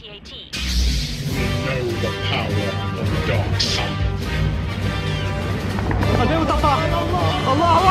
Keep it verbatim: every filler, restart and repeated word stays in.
A T. Know the power of dark side. Ada tak tak? Allah Allah.